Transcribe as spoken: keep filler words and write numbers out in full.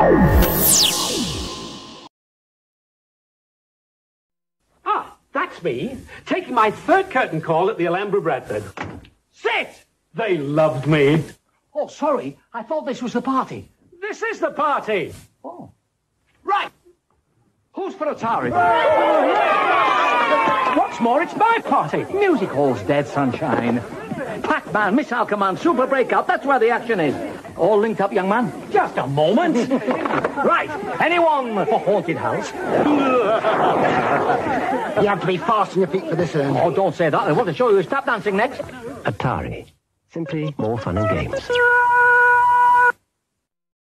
Ah, that's me, taking my third curtain call at the Alhambra Bradford. Sit! They loved me. Oh, sorry. I thought this was the party. This is the party. Oh. Right. Who's for Atari? What's more, it's my party. Music hall's dead, sunshine. Pac-Man, Missile Command, Super Breakout, that's where the action is. All linked up, young man? Just a moment. Right. Anyone for Haunted House? You have to be fast on your feet for this, Ern. Oh, don't say that. I want to show you his tap dancing next. Atari. Simply more fun and games.